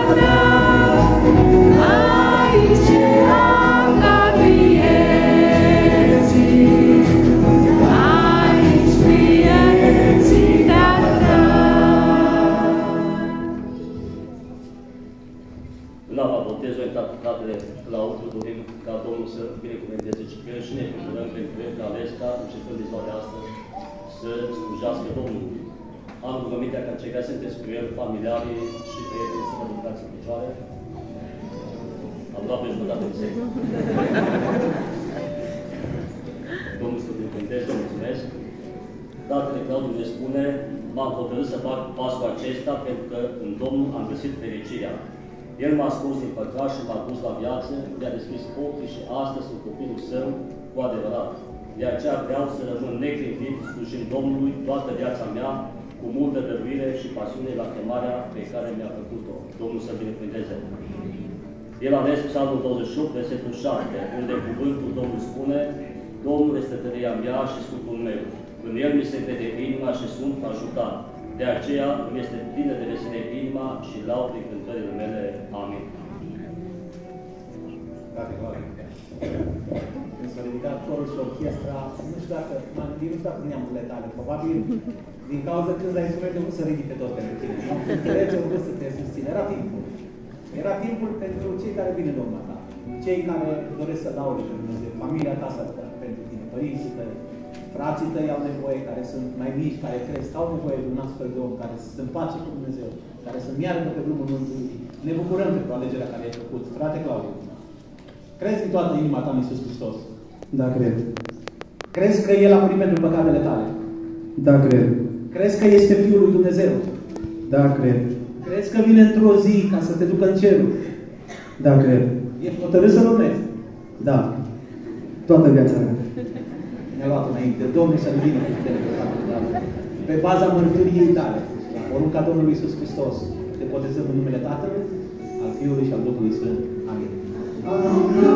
să slujească Domnului. Am rugămintea ca cei care sunteți cu el, familiarii și prietenii să vă ridicați în picioare. Am luat pe jumătate de secol. Domnul să binecuvânteze, mulțumesc. Datele Claudiu ne spune, m-am hotărât să fac pasul acesta pentru că în Domnul am găsit fericirea. El m-a scos din păcat și m-a dus la viață, mi-a deschis ochii și astăzi sunt copilul său cu adevărat. De aceea vreau să rămân neclintit, slujind Domnului toată viața mea, cu multă dăruire și pasiune la chemarea pe care mi-a făcut-o. Domnul să binecuvânteze. El a ales Psalmul 28, versetul 7, unde cuvântul Domnului spune, Domnul este tăria mea și scutul meu. În El mi se vede inima și sunt ajutat. De aceea îmi este plină de veselie inima și laud prin cântările mele. Amin. Când s-a ridicat corul și orchestra, nu știu dacă prin neamurile tale, probabil din cauza când la instrumente nu se ridice tot pentru tine. Înțelegi, au vrut să te susține. Era timpul. Era timpul pentru cei care vin în urma ta. Cei care doresc să laude pe Dumnezeu. Familia ta să pentru tine. Părinții tăi, frații tăi au nevoie, care sunt mai mici, care cresc, au nevoie de un astfel de om care să se împace cu Dumnezeu, care să meargă pe drumul Mântuirii. Ne bucurăm pentru alegerea care ai făcut. Frate Claudiu, crezi din toată inima ta în Iisus Hristos? Da, cred. Crezi că El a murit pentru păcatele tale? Da, cred. Crezi că este Fiul lui Dumnezeu? Da, cred. Crezi că vine într-o zi ca să te ducă în cerul? Da, cred. Ești hotărât să-L urmezi? Da. Toată viața mea. Ne-a luat înainte. Domnul să-L vină cu putere pe faptul tale. Pe baza mărturiei tale, la porunca Domnului Iisus Hristos, te botezăm în numele Tatălui, al Fiului și al Duhului Sfânt. Amin.